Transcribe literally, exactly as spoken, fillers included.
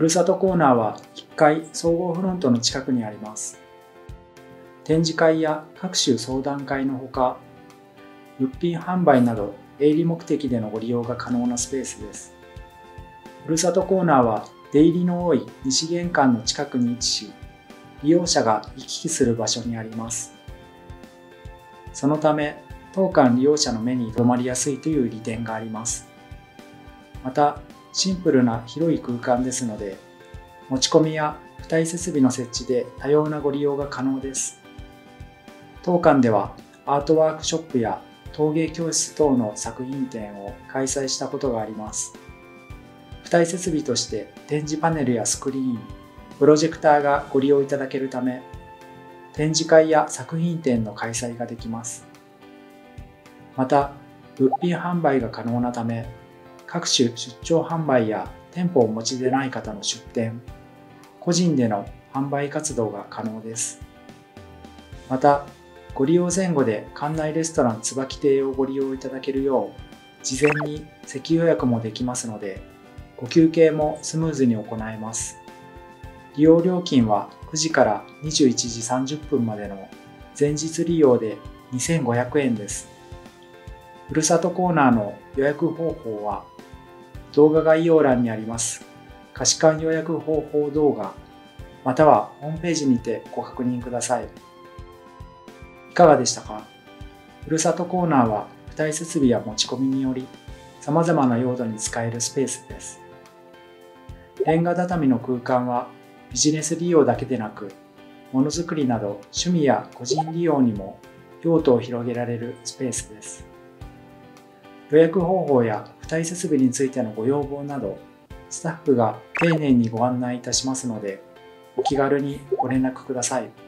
ふるさとコーナーはいっかい総合フロントの近くにあります。展示会や各種相談会のほか、物品販売など営利目的でのご利用が可能なスペースです。ふるさとコーナーは出入りの多い西玄関の近くに位置し、利用者が行き来する場所にあります。そのため、当館利用者の目に留まりやすいという利点があります。また、シンプルな広い空間ですので、持ち込みや付帯設備の設置で多様なご利用が可能です。当館ではアートワークショップや陶芸教室等の作品展を開催したことがあります。付帯設備として展示パネルやスクリーン、プロジェクターがご利用いただけるため、展示会や作品展の開催ができます。また、物品販売が可能なため、各種出張販売や店舗をお持ちでない方の出店、個人での販売活動が可能です。また、ご利用前後で館内レストラン椿亭をご利用いただけるよう、事前に席予約もできますので、ご休憩もスムーズに行えます。利用料金はくじからにじゅういちじさんじゅっぷんまでの前日利用でにせんごひゃくえんです。ふるさとコーナーの予約方法は、動画概要欄にあります貸し館予約方法動画、またはホームページにてご確認ください。いかがでしたか？ふるさとコーナーは付帯設備や持ち込みにより、様々な用途に使えるスペースです。レンガ畳の空間はビジネス利用だけでなく、ものづくりなど趣味や個人利用にも用途を広げられるスペースです。予約方法や付帯設備についてのご要望など、スタッフが丁寧にご案内いたしますので、お気軽にご連絡ください。